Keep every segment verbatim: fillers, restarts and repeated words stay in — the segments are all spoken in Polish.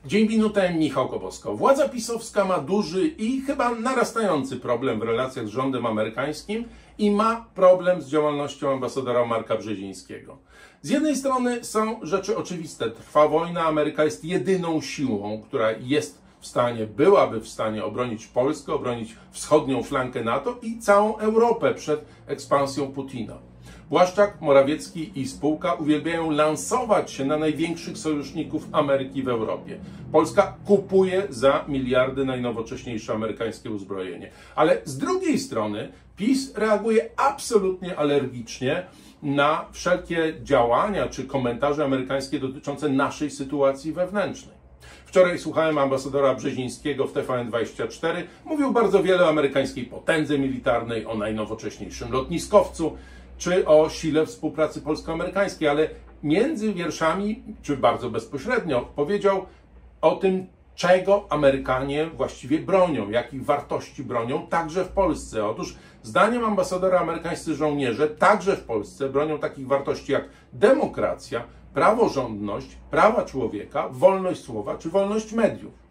Dzień minutę, Michał Kobosko. Władza pisowska ma duży i chyba narastający problem w relacjach z rządem amerykańskim i ma problem z działalnością ambasadora Marka Brzezińskiego. Z jednej strony są rzeczy oczywiste. Trwa wojna, Ameryka jest jedyną siłą, która jest w stanie, byłaby w stanie obronić Polskę, obronić wschodnią flankę NATO i całą Europę przed ekspansją Putina. Błaszczak, Morawiecki i spółka uwielbiają lansować się na największych sojuszników Ameryki w Europie. Polska kupuje za miliardy najnowocześniejsze amerykańskie uzbrojenie. Ale z drugiej strony PiS reaguje absolutnie alergicznie na wszelkie działania czy komentarze amerykańskie dotyczące naszej sytuacji wewnętrznej. Wczoraj słuchałem ambasadora Brzezińskiego w T V N dwadzieścia cztery. Mówił bardzo wiele o amerykańskiej potędze militarnej, o najnowocześniejszym lotniskowcu, czy o sile współpracy polsko-amerykańskiej, ale między wierszami, czy bardzo bezpośrednio, powiedział o tym, czego Amerykanie właściwie bronią, jakich wartości bronią, także w Polsce. Otóż zdaniem ambasadora amerykańscy żołnierze także w Polsce bronią takich wartości jak demokracja, praworządność, prawa człowieka, wolność słowa czy wolność mediów.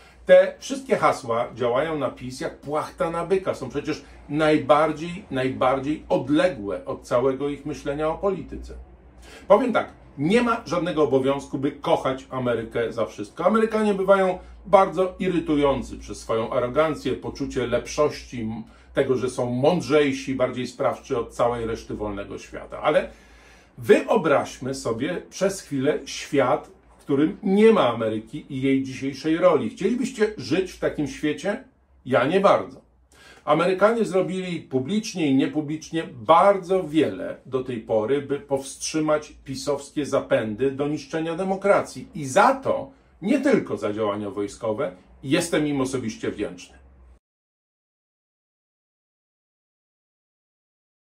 Te wszystkie hasła działają na PiS jak płachta na byka. Są przecież najbardziej, najbardziej odległe od całego ich myślenia o polityce. Powiem tak, nie ma żadnego obowiązku, by kochać Amerykę za wszystko. Amerykanie bywają bardzo irytujący przez swoją arogancję, poczucie lepszości, tego, że są mądrzejsi, bardziej sprawczy od całej reszty wolnego świata. Ale wyobraźmy sobie przez chwilę świat, w którym nie ma Ameryki i jej dzisiejszej roli. Chcielibyście żyć w takim świecie? Ja nie bardzo. Amerykanie zrobili publicznie i niepublicznie bardzo wiele do tej pory, by powstrzymać pisowskie zapędy do niszczenia demokracji. I za to, nie tylko za działania wojskowe, jestem im osobiście wdzięczny.